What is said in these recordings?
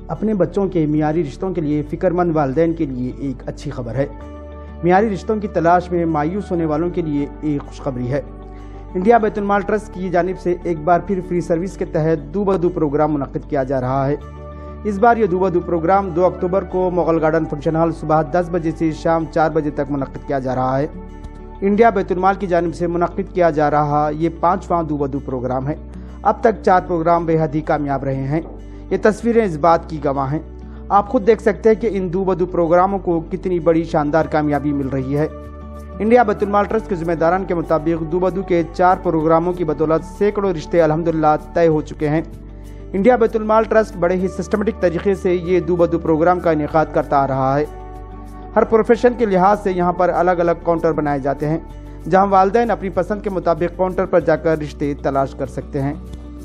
अपने बच्चों के मियारी रिश्तों के लिए फिक्रमंद वालिदैन के लिए एक अच्छी खबर है। मियारी रिश्तों की तलाश में मायूस होने वालों के लिए एक खुशखबरी है। इंडिया बैतुल माल ट्रस्ट की जानिब से एक बार फिर फ्री सर्विस के तहत दू बदू प्रोग्राम मुनक्किद किया जा रहा है। इस बार ये दू बदू प्रोग्राम 2 अक्टूबर को मुगल गार्डन फंक्शन हॉल सुबह 10 बजे से शाम 4 बजे तक मुनक्किद किया जा रहा है। इंडिया बैतुल माल की जानिब से मुनक्किद किया जा रहा ये 5वां दू बदू प्रोग्राम है। अब तक 4 प्रोग्राम बेहद ही कामयाब रहे हैं। ये तस्वीरें इस बात की गवाह हैं। आप खुद देख सकते हैं कि इन दू बदू प्रोग्रामों को कितनी बड़ी शानदार कामयाबी मिल रही है। इंडिया बैतुल माल ट्रस्ट के जिम्मेदारान के मुताबिक दू बदू के 4 प्रोग्रामों की बदौलत सैकड़ों रिश्ते अल्हम्दुलिल्लाह तय हो चुके हैं। इंडिया बैतुल माल ट्रस्ट बड़े ही सिस्टमेटिक तरीके से ये दू बदू प्रोग्राम का इनेकाद करता आ रहा है। हर प्रोफेशन के लिहाज से यहाँ पर अलग अलग काउंटर बनाए जाते हैं, जहाँ वालिदैन अपनी पसंद के मुताबिक काउंटर पर जाकर रिश्ते तलाश कर सकते हैं।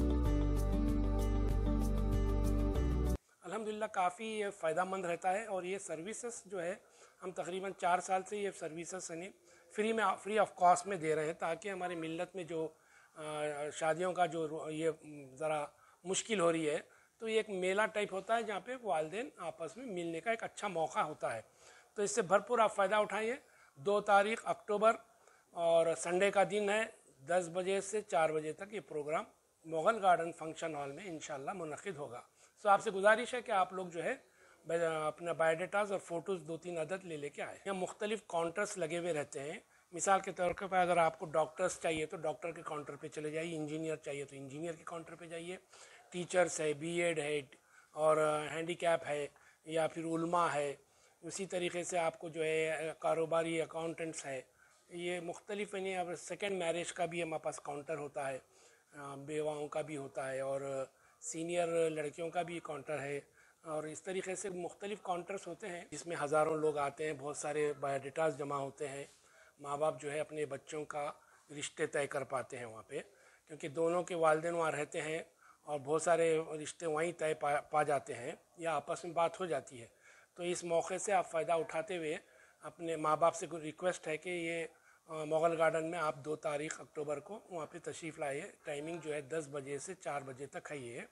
अल्हम्दुलिल्लाह काफ़ी फ़ायदेमंद रहता है और ये सर्विसेज जो है हम तकरीबन 4 साल से ये सर्विसेज फ्री ऑफ कॉस्ट में दे रहे हैं, ताकि हमारी मिल्लत में जो शादियों का जो ये ज़रा मुश्किल हो रही है, तो ये एक मेला टाइप होता है जहाँ पे वालिदैन आपस में मिलने का एक अच्छा मौका होता है। तो इससे भरपूर आप फ़ायदा उठाइए। 2 तारीख अक्टूबर और संडे का दिन है, 10 बजे से 4 बजे तक ये program Mughal garden function hall में इंशाल्लाह मुनक्किद होगा। तो आपसे गुजारिश है कि आप लोग जो है अपना बायोडाटाज और फ़ोटोज़ 2-3 अदद लेके आए। यहाँ मुख्तलिफ काउंटर्स लगे हुए रहते हैं। मिसाल के तौर पर अगर आपको डॉक्टर्स चाहिए तो डॉक्टर के काउंटर पे चले जाइए, इंजीनियर चाहिए तो इंजीनियर के काउंटर पे जाइए, टीचर्स है, बीएड है और हैंडीकैप है या फिर उलमा है। उसी तरीके से आपको जो है कारोबारी अकाउंटेंट्स है, ये मुख्तलिफ नहीं। अब सेकेंड मैरिज का भी हमारे पास काउंटर होता है, बेवाओं का भी होता है और सीनियर लड़कियों का भी काउंटर है। और इस तरीके से मुख्तलिफ काउंटर्स होते हैं जिसमें हज़ारों लोग आते हैं, बहुत सारे बायोडाटाज जमा होते हैं। माँ बाप जो है अपने बच्चों का रिश्ते तय कर पाते हैं वहाँ पे, क्योंकि दोनों के वालिदैन वहाँ रहते हैं और बहुत सारे रिश्ते वहीं तय पा जाते हैं या आपस में बात हो जाती है। तो इस मौके से आप फ़ायदा उठाते हुए अपने माँ बाप से रिक्वेस्ट है कि ये मुगल गार्डन में आप 2 तारीख अक्टूबर को वहाँ पे तशरीफ़ लाइए। टाइमिंग जो है 10 बजे से 4 बजे तक है ये।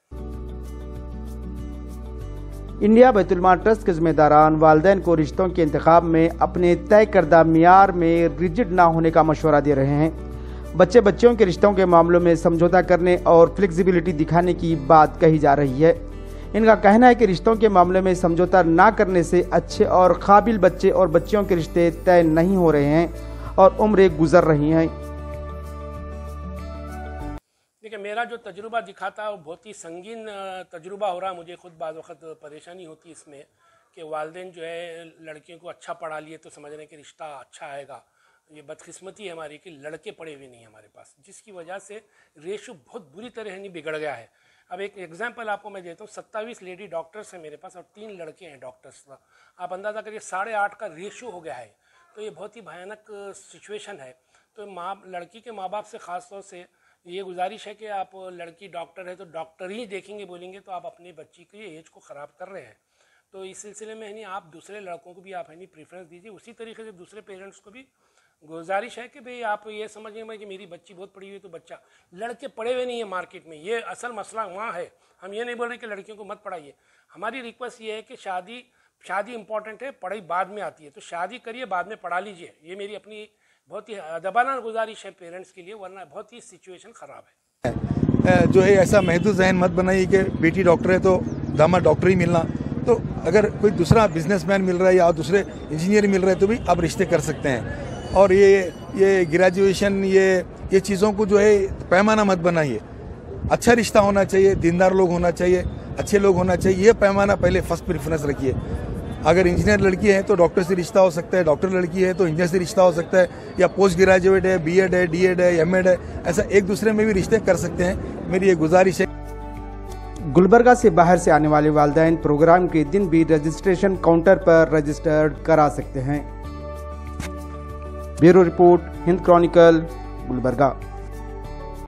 इंडिया बैतुल माल ट्रस्ट के जिम्मेदारान वालिदैन को रिश्तों के इंतखाब में अपने तय करदा मियार में रिजिड ना होने का मशवरा दे रहे हैं। बच्चों के रिश्तों के मामलों में समझौता करने और फ्लेक्सिबिलिटी दिखाने की बात कही जा रही है। इनका कहना है कि रिश्तों के मामले में समझौता ना करने से अच्छे और काबिल बच्चे और बच्चियों के रिश्ते तय नहीं हो रहे हैं और उम्रें गुजर रही हैं। देखिए, मेरा जो तजुर्बा दिखाता है वो बहुत ही संगीन तजुर्बा हो रहा है। मुझे खुद बाज़ वक़्त परेशानी होती है इसमें कि वालिदैन जो है लड़कियों को अच्छा पढ़ा लिए तो समझ रहे हैं कि रिश्ता अच्छा आएगा। ये बदकिस्मती है हमारी कि लड़के पढ़े हुए नहीं हमारे पास, जिसकी वजह से रेशो बहुत बुरी तरह नहीं बिगड़ गया है। अब एक एग्जांपल आपको मैं देता हूँ। 27 लेडी डॉक्टर्स हैं मेरे पास और 3 लड़के हैं डॉक्टर्स का। आप अंदाज़ा करिए 8.5 का रेशो हो गया है। तो ये बहुत ही भयानक सिचुएशन है। तो लड़की के माँ बाप से ख़ास तौर से ये गुजारिश है कि आप लड़की डॉक्टर है तो डॉक्टर ही देखेंगे बोलेंगे तो आप अपनी बच्ची की एज को ख़राब कर रहे हैं। तो इस सिलसिले में नहीं, आप दूसरे लड़कों को भी आप नहीं प्रेफरेंस दीजिए। उसी तरीके से दूसरे पेरेंट्स को भी गुजारिश है कि भाई आप ये समझिए कि मेरी बच्ची बहुत पढ़ी हुई है तो बच्चा, लड़के पढ़े हुए नहीं है मार्केट में। ये असल मसला वहाँ है। हम ये नहीं बोल रहे कि लड़कियों को मत पढ़ाइए। हमारी रिक्वेस्ट ये है कि शादी इंपॉर्टेंट है, पढ़ाई बाद में आती है। तो शादी करिए, बाद में पढ़ा लीजिए। ये मेरी अपनी बहुत ही अदबाना गुजारिश है पेरेंट्स के लिए, वरना बहुत ही सिचुएशन ख़राब है। जो है ऐसा महदूद जहन मत बनाइए कि बेटी डॉक्टर है तो दामाद डॉक्टर ही मिलना। तो अगर कोई दूसरा बिजनेसमैन मिल रहा है या दूसरे इंजीनियर मिल रहे हैं तो भी आप रिश्ते कर सकते हैं। और ये ग्रेजुएशन ये चीज़ों को जो है पैमाना मत बनाइए। अच्छा रिश्ता होना चाहिए, दीनदार लोग होना चाहिए, अच्छे लोग होना चाहिए। ये पैमाना पहले फर्स्ट प्रेफरेंस रखिए। अगर इंजीनियर लड़की है तो डॉक्टर से रिश्ता हो सकता है, डॉक्टर लड़की है तो इंजीनियर से रिश्ता हो सकता है, या पोस्ट ग्रेजुएट है, बीएड है, डीएड है, एमएड है, ऐसा एक दूसरे में भी रिश्ते कर सकते हैं। मेरी ये गुजारिश है। गुलबर्गा से बाहर से आने वाले वालिदैन प्रोग्राम के दिन भी रजिस्ट्रेशन काउंटर पर रजिस्टर्ड करा सकते हैं। Bureau report, Hind chronicle, Gulbarga.